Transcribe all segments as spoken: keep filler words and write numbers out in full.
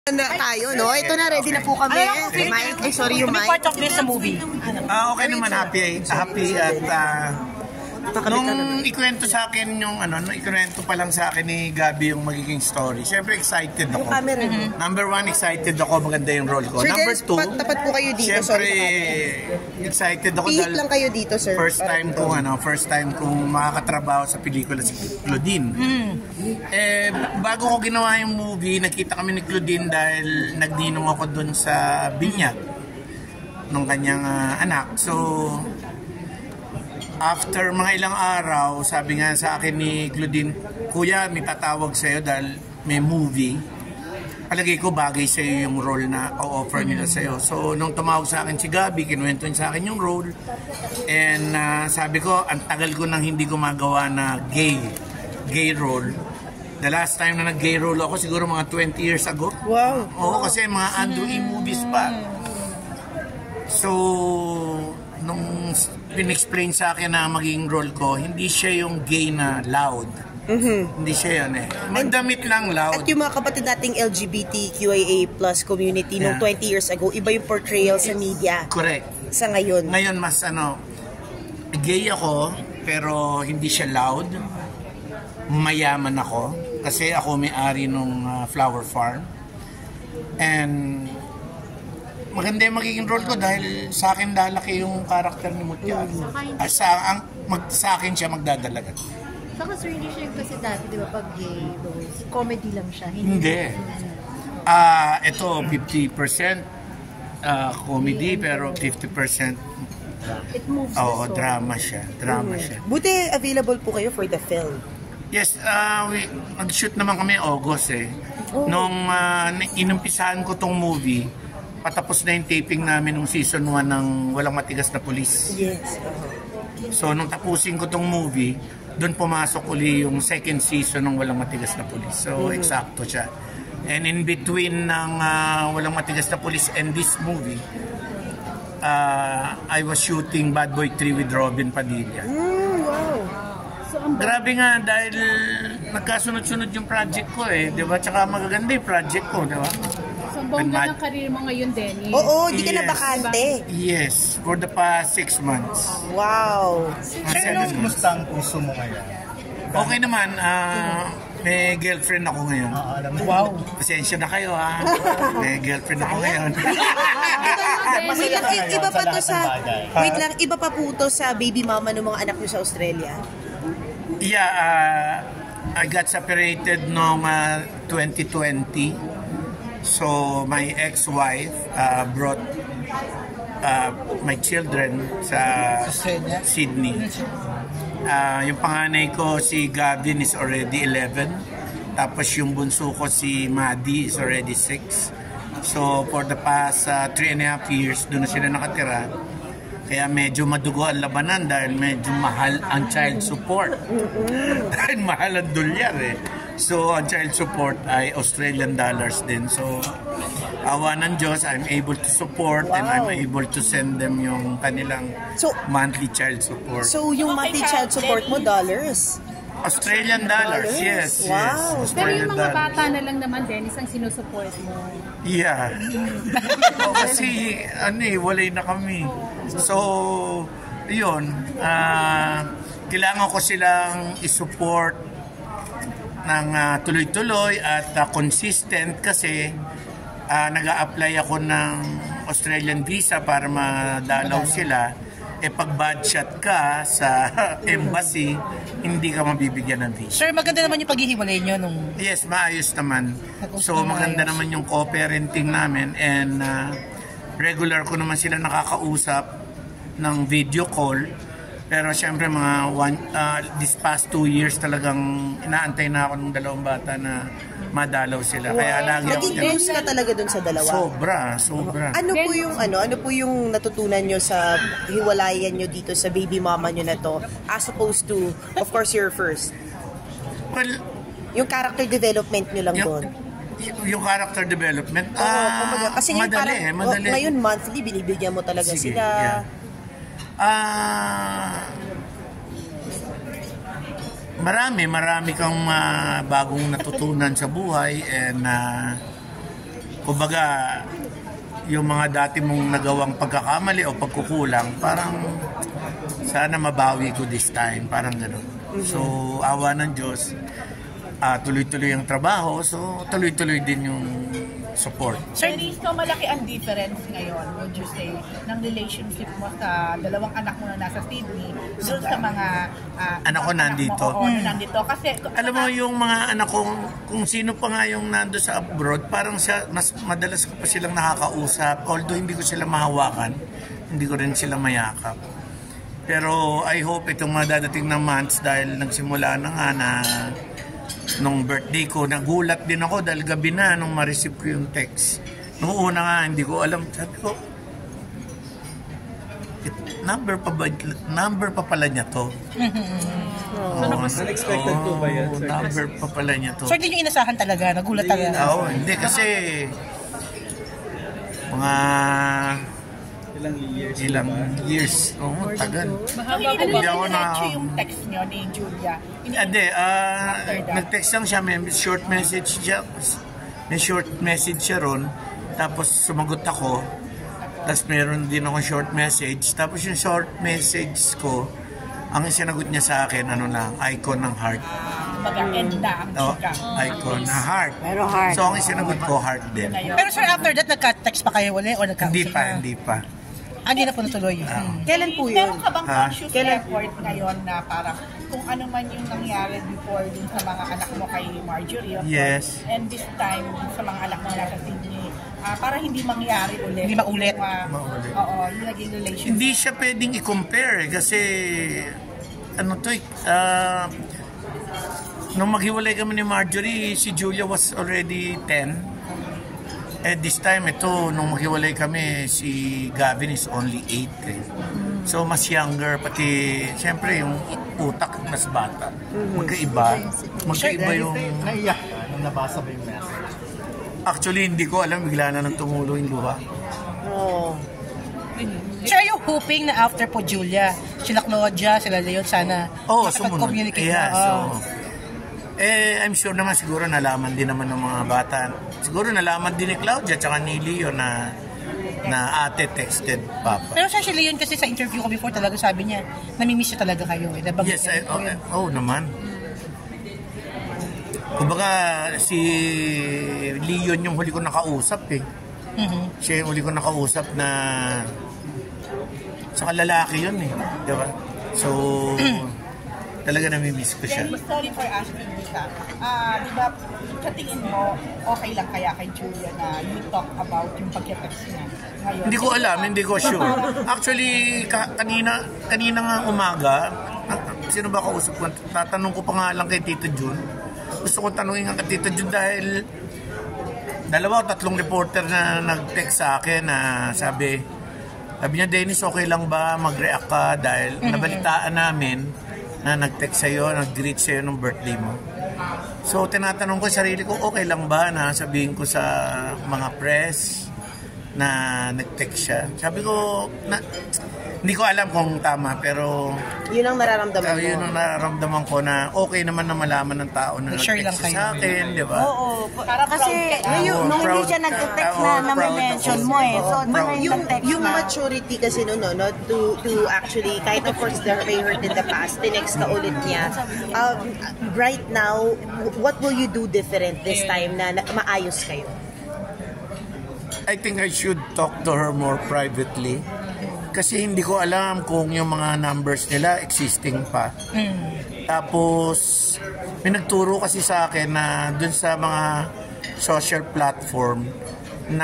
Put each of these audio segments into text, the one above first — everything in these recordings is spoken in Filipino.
Na tayo, no? Ito na, ready na po kami. Si Mike, eh, sorry yung Mike. Part of this sa movie. Ah, okay naman, happy, happy at uh, nung ikwento sa akin yung ano, nung ikwento pa lang sa akin ni Gabi yung magiging story. Siyempre excited ako. Number one, excited ako, maganda yung role ko. Sir, Number guys, two, tapat po kayo dito. siyempre excited ako dahil lang kayo dito, sir. First time kong ano, first time kong makakatrabaho sa pelikula si Claudine. Mm. Eh, bago ko ginawa yung movie, nakita kami ni Claudine dahil nagdinong ako dun sa binyag ng kanyang uh, anak. So, after mga ilang araw, sabi nga sa akin ni Claudine, Kuya, may tatawag sa'yo dahil may movie. Palagay ko bagay sa'yo yung role na o-offer nila sa'yo. So, nung tumawag sa akin si Gabi, kinuwento niya sa akin yung role. And uh, sabi ko, ang tagal ko nang hindi gumagawa na gay, gay role. The last time na nag-gay role ako, siguro mga twenty years ago. Wow! Oo, kasi mga Andrew E. movies pa. So, nung pinexplain sa akin na maging role ko, hindi siya yung gay na loud. Mm-hmm. Hindi siya yun eh. Magdamit lang loud. At yung mga kapatid nating L G B T Q I A plus community yeah. Nung twenty years ago, iba yung portrayal sa media. Correct. Sa ngayon. Ngayon mas ano, gay ako, pero hindi siya loud. Mayaman ako, kasi ako may-ari nung uh, flower farm. And maganda yung magiging role ko dahil sa akin lalaki yung karakter ni Mutya. Uh, sa, ang, mag, sa akin siya magdadalaga. Saka sir, hindi siya yung kasi dati, di ba, pag gay, comedy lang siya. Hindi. Hindi. Uh, ito, fifty percent uh, comedy, pero fifty percent it moves oh, drama siya. Drama mm. siya. Buti available po kayo for the film. Yes, uh, we, mag-shoot naman kami August eh. Oh. Nung uh, inumpisahan ko tong movie, patapos na yung taping namin nung season one ng Walang Matigas na Pulis. Yes. Uh-huh. So, nung tapusin ko tong movie, doon pumasok uli yung second season ng Walang Matigas na Pulis. So, mm-hmm. eksakto siya. And in between ng uh, Walang Matigas na Pulis and this movie, uh, I was shooting Bad Boy three with Robin Padilla. Mm, wow. So, grabe nga dahil nagkasunod-sunod yung project ko eh, di ba? Tsaka magaganda yung project ko, di ba? So, bongga ng karir mo ngayon, Denny. Oo, hindi yes. ka na bakante. Yes, for the past six months. Wow. Sir, kumusta ang puso mo ngayon? Okay naman, uh, may girlfriend ako ngayon. Uh, alam mo. Wow. Pasensya na kayo ha. May girlfriend ako ngayon. Wait lang, iba pa to sa, wait lang, iba pa po to sa baby mama ng mga anak niyo sa Australia. Yeah, uh, I got separated noong uh, twenty twenty. So my ex-wife uh, brought uh, my children sa Sydney. Uh, yung panganay ko si Gavin is already eleven. Tapos yung bunso ko si Maddie is already six. So for the past uh, three and a half years doon na sila nakatira. Kaya medyo madugo ang labanan dahil medyo mahal ang child support. Dahil mahal ang dolyar eh. So, ang child support ay Australian dollars din. So, awa ng Diyos, I'm able to support wow. and I'm able to send them yung kanilang so, monthly child support. So, yung monthly child support mo, dollars? Australian dollars, yes. Wow. yes. Australian Pero yung mga dollars. Bata na lang naman, Dennis, ang sinusupport mo. Yeah. Kasi, ano eh, walay na kami. So, yun. Uh, kailangan ko silang isupport ng uh, tuloy-tuloy at uh, consistent kasi uh, nag-a-apply ako ng Australian visa para madalaw sila. Eh pag bad shot ka sa embassy, hindi ka mabibigyan ng visa. Sir, maganda naman yung paghihiwalay nyo nung... Yes, maayos naman. So maganda naman yung co-parenting namin and uh, regular ko naman sila nakakausap ng video call. Pero syempre mga one, uh, this past two years talagang inaantay na ako ng dalawang bata na madalaw sila. Wow. Kaya lagi ako naging close ka talaga dun sa dalawa? Sobra, sobra. Ano po yung ano, ano po yung natutunan nyo sa hiwalayan nyo dito sa baby mama nyo na to as opposed to, of course, your first? Well, yung character development nyo lang doon? Yung character development, Oo, uh, kasi madali, parang, eh, madali. Oh, ngayon monthly, binibigyan mo talaga Sige, sila. Yeah. Ah... Uh, Marami, marami kang uh, bagong natutunan sa buhay and uh, kumbaga, yung mga dati mong nagawang pagkakamali o pagkukulang, parang sana mabawi ko this time, parang gano'n. So, awa ng Diyos, uh, tuloy-tuloy ang trabaho, so tuloy-tuloy din yung support. Sir Risto, malaki ang difference ngayon, would you say, ng relationship mo sa dalawang anak mo na nasa Sydney, doon sa mga uh, anak ko nandito. Mo, oo, hmm. nandito. Kasi, alam mo, yung mga anak ko, kung sino pa nga yung nando sa abroad, parang siya, mas madalas ko pa silang nakakausap, although hindi ko sila mahawakan, hindi ko rin sila mayakap. Pero I hope itong mga dadating na months, dahil nagsimula na nga na nung birthday ko, nagulat din ako dahil gabi na nung ma-receive ko yung text. Nung una nga, hindi ko alam. Sabi ko, number pa ba, number pa pala niya to. Oh, unexpected oh, po ba yan, sir? Number pa pala niya to. Sir, hindi nyo inasahan talaga, nagulat talaga. Oo, hindi kasi mga ilang years. Ilang years. Oo, oh, tagal. Hindi ako na yung text nyo ni Julia. Hindi, uh, nag-text lang siya, may short message siya. May short message siya ron. Tapos sumagot ako. Tapos meron din ako short message. Tapos yung short message ko, ang sinagot niya sa akin, ano lang, icon ng heart. Mag-end na ang oh, chika. icon na heart. Pero heart. So ang sinagot ko, heart din. Pero sir, after that, nagka-text pa kayo ulit? O nagka-usap Hindi pa, na? hindi pa. Ah, hindi na po natuloy. Ah. Hmm. Kailan po yun? Meron ka bang Ha? conscious Kailan? effort ngayon na parang kung ano man yung nangyari before dun sa mga anak mo kay Marjorie? of Yes. course, and this time sa mga anak mo nasa Sydney, ah, para hindi mangyari ulit. Hindi maulit. Yung, ah, Maulit. Oo, yung naging relationship. Hindi siya pwedeng i-compare eh, kasi ano to eh, uh, nung maghiwalay kami ni Marjorie, si Julia was already ten. At this time, ito, nung maghiwalay kami, si Gavin is only eight. Eh. So, mas younger, pati, siyempre, yung utak mas bata. Magkaiba. Magkaiba yung... Naiyak ka nung nabasa ba yung message? Actually, hindi ko alam, bigla na nang tumulo yung luha. Oh. Sir, are you hoping na after po Julia, sila Claudia, sila Leon, sana Oo, oh, sumunod. communicate Yeah, na? so... Oh. Eh, I'm sure naman siguro nalaman din naman ng mga bata. Siguro nalaman din ni Claudia tsaka ni Leo na na ate texted Papa. Pero sir, si Leon kasi sa interview ko before talaga sabi niya, namimiss niya talaga kayo. Eh. Nabanggit Yes, niya I, rin oh, po yun. oh, naman. Kumbaga, si Leon yung huli ko nakausap eh. Mhm. Siya yung huli ko nakausap na saka lalaki yun eh. Diba? So, talaga namimiss ko siya. Then, sorry for asking this ah. Ah, di ba, sa tingin mo, okay lang kaya kay Julia na you talk about yung pagka-text niya ngayon? Hindi ko alam, hindi ko sure. Actually, ka- kanina, kanina nga umaga, ah, sino ba kausap ko? Tatanong ko pa nga lang kay Tito Jun. Gusto ko tanungin nga kay Tito Jun dahil dalawa o tatlong reporter na nag-text sa akin na sabi, sabi niya, Dennis, okay lang ba mag-react ka dahil nabalitaan namin na nag-text sa'yo, nag-greet sa'yo ng birthday mo. So, tinatanong ko sa sarili ko, okay lang ba na sabihin ko sa mga press na nag-text siya? Sabi ko, na, hindi ko alam kung tama, pero Yun ang nararamdaman uh, mo. yun ang nararamdaman ko na okay naman na malaman ng tao na Sure lang nag-text kayo. sa akin, di ba? Oo, Para kasi proud ka. ngayon, Oo, nung hindi proud siya ka. nag-text Oo, na proud na-mention ako. mo eh. So, Oo, doon proud. na yung yung nag-text yung na. maturity kasi no no no to to actually kahit of course there may hurt in the past tinext ka ulit niya um, right now what will you do different this time na, na maayos kayo? I think I should talk to her more privately. Kasi hindi ko alam kung yung mga numbers nila existing pa. Tapos, may nagturo kasi sa akin na dun sa mga social platform na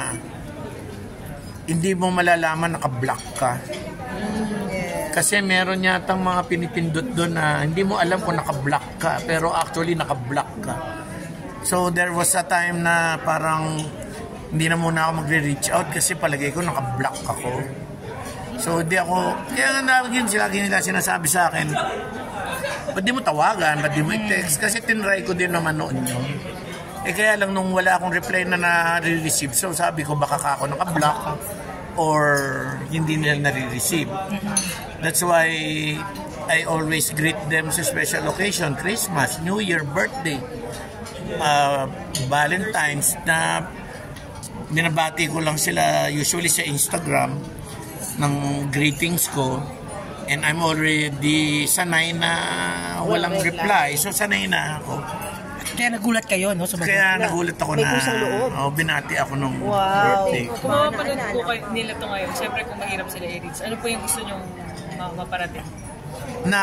hindi mo malalaman naka-block ka. Kasi meron yatang mga pinipindot doon na hindi mo alam kung naka-block ka, pero actually naka-block ka. So, there was a time na parang hindi na muna ako magre-reach out kasi palagay ko naka-block ako. So, di ako, kaya nga nalagyan sila, nila sinasabi sa akin, ba't di mo tawagan, ba't di mo i-text? Kasi tinry ko din naman noon yun. Eh kaya lang nung wala akong reply na na-receive, so sabi ko baka ka ako naka-block or hindi nila nare-receive. That's why I always greet them sa special occasion, Christmas, New Year, birthday, uh, Valentine's, na binabati ko lang sila usually sa Instagram ng greetings ko. And I'm already sanay na walang reply. So sanay na ako. Kaya nagulat kayo, no? Sumagot. Kaya nagulat ako May na kusang loob. oh, binati ako nung Wow. birthday. Kung mapapanood po kayo nila to ngayon, siyempre kung mahirap sila i-reach, ano po yung gusto nyong ma- maparating? Na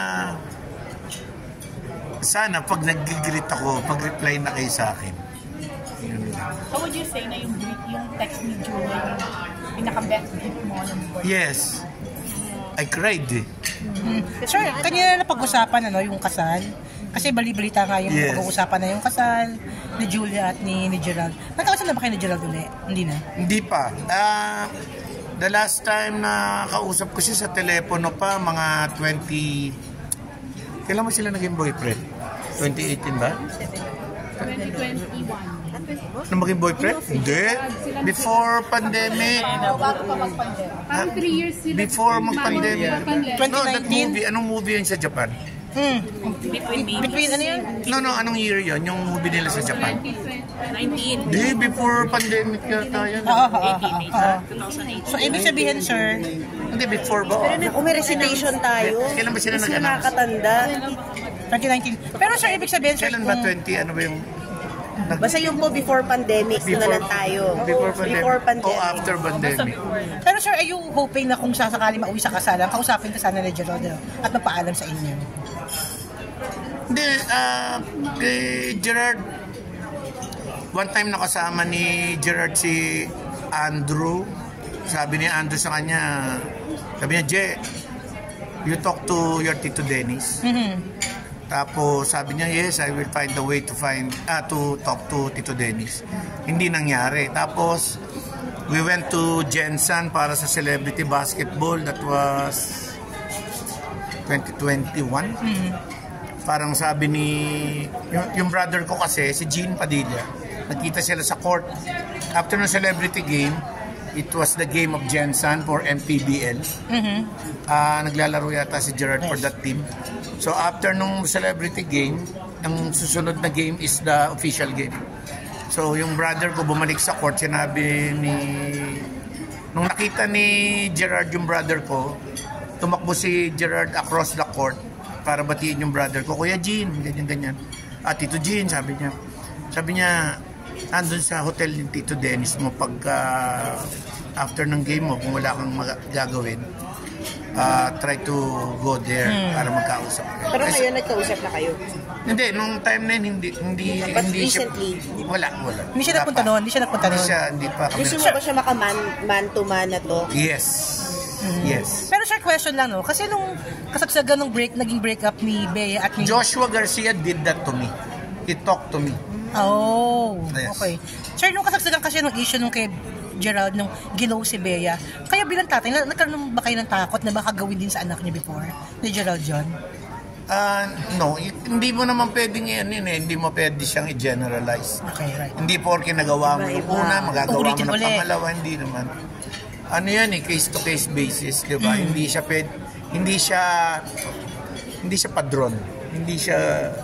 sana pag nag-greet ako, pag-reply na kayo sa akin. Yun lang. How would you say na yung yung text ni Julia yung pinaka-best gift mo ng birthday? Yes. I cried eh. Sir, kanina na pag-usapan ano, yung kasal. Kasi bali-balita nga yung Yes. pag-uusapan na yung kasal ni Julia at ni, ni Gerald. Nagkakasal na ba kayo ni Gerald ulit? Hindi na? Hindi pa. Ah, the last time na kausap ko siya sa telepono pa, mga twenty... Kailan mo sila naging boyfriend? twenty eighteen ba? twenty twenty-one. Na maging boyfriend? Hindi. Before pandemic. Bago pa mag-pandemic. Parang three years sila. Before mag-pandemic. twenty No, that nineteen? movie. Anong movie yun sa Japan? Hmm. Between me, Between ano yun? No, no. Anong year yun? Yung movie nila sa Japan? nineteen. Hindi, before pandemic yata yun. Oo, oo, oo, oo. twenty eighteen. So, ibig sabihin, sir, Hindi, before ba? Kung may recitation tayo, Kailan ba sila mas nag-announce? nakakatanda. twenty nineteen. Pero, sir, ibig sabihin, sir, Kailan ba kung- twenty? Ano ba yung... Basta yung po before pandemic, doon na lang tayo. Before pandemic. Before pandemic. O after pandemic. Pero, sir, are you hoping na kung sasakali mauwi sa kasalan, kausapin ka sana ni Gerald no? At mapaalam sa inyo? Hindi, ah, kay Gerard, one time nakasama ni Gerard si Andrew. Sabi ni Andrew sa kanya, sabi niya, Je, you talk to your Tito Dennis. Mm-hmm. Tapos sabi niya, yes, I will find a way to find ah, to talk to Tito Dennis. Hindi nangyari. Tapos we went to Jensen para sa celebrity basketball. That was twenty twenty-one. Mm-hmm. Parang sabi ni yung, yung brother ko kasi si Gene Padilla, nagkita sila sa court after ng celebrity game. It was the game of Jensen for M P B L. Mm-hmm. Ah, naglalaro yata si Gerard for that team. So after nung celebrity game, ang susunod na game is the official game. So yung brother ko bumalik sa court, sinabi ni nung nakita ni Gerard yung brother ko, tumakbo si Gerard across the court para batiin yung brother ko, Kuya Gene, ganyan ganyan. At Tito Gene, sabi niya. Sabi niya, andun sa hotel ni Tito Dennis mo pagka after ng game mo, kung wala kang mag- gagawin, uh, try to go there hmm. para magkausap kayo. Pero Kasi- ngayon, nagkausap na kayo. hindi, nung time na yun, hindi, hindi, But hindi siya, recently? wala, wala. Hindi siya Wala nagpunta pa. noon, hindi siya nagpunta Hindi noon. siya, hindi pa kami. Gusto mo ba siya maka-man man to man na to? Yes. Yes. Pero, sir, question lang, no? Kasi nung kasagsagan ng break, naging break up ni Bea at ni... Joshua Garcia did that to me. He talked to me. Oh, Yes. okay. Sir, nung kasagsagan kasi ng issue nung kay Gerald, nung gilaw si Bea, kaya bilang tatay, na- nagkaroon ba kayo ng takot na baka gawin din sa anak niya before? Ni Gerald John? Ah, no, y- hindi mo naman pwedeng yan yun eh. Hindi mo pwede siyang i-generalize. Okay, right. Hindi porke nagawa mo yung Iba-iba. una, magagawa mo Uulitin ng uli. pangalawa, hindi naman. Ano yan eh, case-to-case basis, di ba? Hindi siya pwede, hindi siya, hindi siya padron. Hindi siya,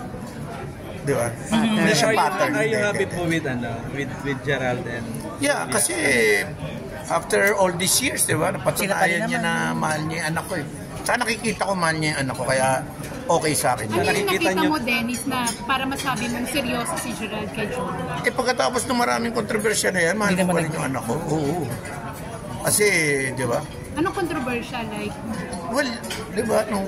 di ba? Hindi siya pattern. Are you Hindi. happy po with, ano, with, with Gerald and... Yeah, kasi after all these years, di ba? Sila pa rin Napatunayan niya naman. na mahal niya yung anak ko eh. Saka nakikita ko mahal niya yung anak ko, kaya okay sa akin. Ano yung Nakikita nakita niyo- mo, Dennis, na para masabi mong seryoso si Gerald kay Julia? Eh pagkatapos ng maraming kontrobersya na yan, mahal Hindi ko pa naman rin yung anak ko. Oo. Kasi, di ba? Anong controversial? Like, Well, di ba? Nung,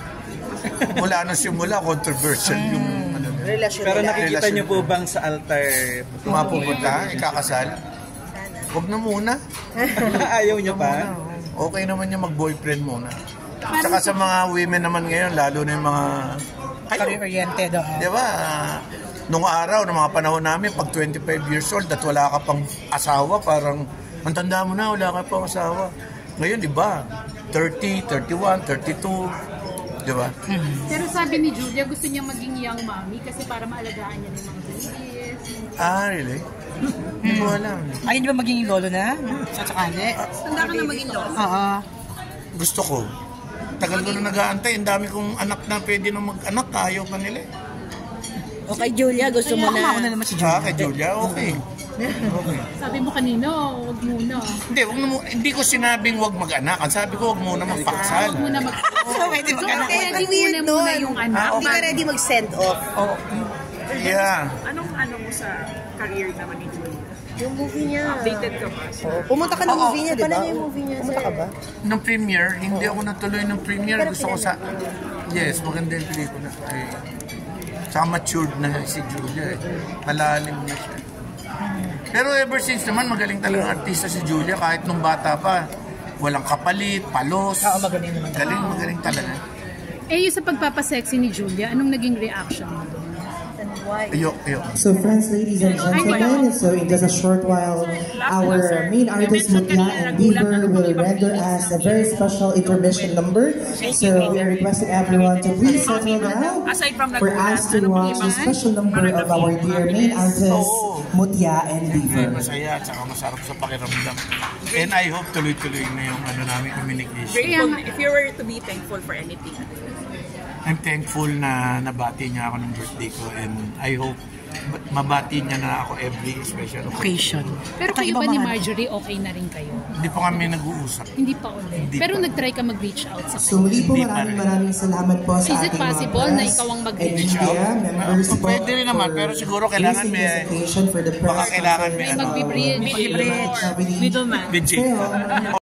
mula nung simula, controversial yung ano, na. Relasyon Pero nila. nakikita Relasyon. niyo po bang sa altar? Mapupunta, ikakasal. Huwag na muna. Ayaw niyo pa? Okay naman yung mag-boyfriend muna. Tsaka sa mga women naman ngayon, lalo na yung mga... Kayo, Career-oriented, oo. di ba? Nung araw, ng mga panahon namin, pag twenty-five years old at wala ka pang asawa, parang, ang tanda mo na, wala ka pang asawa. Ngayon, di ba? thirty, thirty-one, thirty-two, di ba? pero sabi ni Julia, gusto niya maging young mommy kasi para maalagaan niya ng mga babies. Ah, really? Hindi ko alam. Ay, hindi ba maging lolo na? Sa sakali? Tanda ka na maging lolo. Oo. Gusto ko. Tagal ko na nag-aantay. Ang dami kong anak na pwede na mag-anak. Ayaw pa nila eh. O kay Julia, gusto mo Ako mauna na. naman si Ah, Julia. kay Julia, okay. Okay. Sabi mo kanina, wag muna. Hindi, wag mo, hindi ko sinabing wag mag-anak. Ang sabi ko, wag muna magpakasal. Wag muna mag... So, pwede mag-anak. Kaya Ang di weird muna muna nun. yung anak. Ah, Hindi ka ready mag-send off. Oh, yeah. Anong ano mo sa career naman ni Julia? Yung movie niya. Updated ka ba? Oh, pumunta ka ng Oo. movie niya, di ba? Paano yung movie niya, Pumunta sir? ka ba? Nung premiere, hindi ako natuloy ng premiere. Pero Gusto ko sa... Yes, maganda yung pelikula. Ay, saka matured na si Julia eh. Malalim na siya. Pero ever since naman, magaling talaga artista si Julia. Kahit nung bata pa, walang kapalit, palos. Oo, magaling naman. Galing, magaling talaga. Eh, yung sa pagpapasexy ni Julia, anong naging reaction mo doon? And why? Ayok, ayok. So friends, ladies and gentlemen, so in just a short while, our main artist Mutya and Beaver will render us a very special intermission number. So we are requesting everyone to please settle down for us to watch the special number of our dear main artist Mutya and Ay, Beaver. masaya at saka masarap sa pakiramdam. And I hope tuloy-tuloy na yung ano namin communication. Grateful, if you were to be thankful for anything. I'm thankful na nabati niya ako ng birthday ko and I hope mabati niya na ako every special occasion. Occasion. Pero At ang kayo iba ba ni mga- Marjorie, okay na rin kayo? Hindi pa kami nag-uusap. Hindi pa ulit. Hindi Pero pa. nag-try ka mag-reach out sa So muli po Hindi pa maraming rin. maraming salamat po sa Is it ating mga possible na press ikaw ang and mag-reach media members po Pwede rin naman, for pero siguro kailangan using may- this occasion for the press baka kailangan may conference ano, of Mag-bridge. our Mag-bridge. company. Middleman. Legit. Pero,